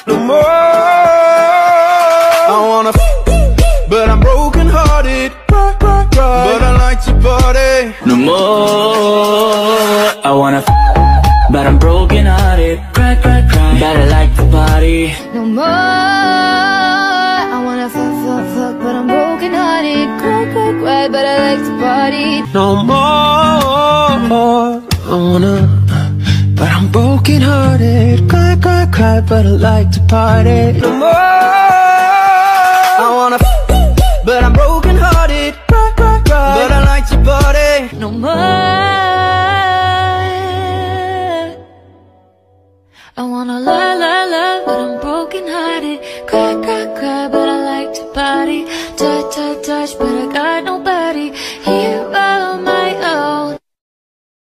no more. I wanna but I'm broken hearted. But I like to party. No more. I wanna but I'm broken hearted. Cry, cry, cry, but I like to party. No more. I wanna fuck, but I'm broken hearted. Cry, cry, cry, but I like to party. No more. I wanna but I'm broken hearted. Cry, cry, cry, but I like to party. No more. I wanna but I'm broken hearted. Cry, cry, cry, but I like to party. No more. I wanna love, love, love, but I'm broken hearted. Cry, cry, cry, but I like to party. Touch, touch, touch, but I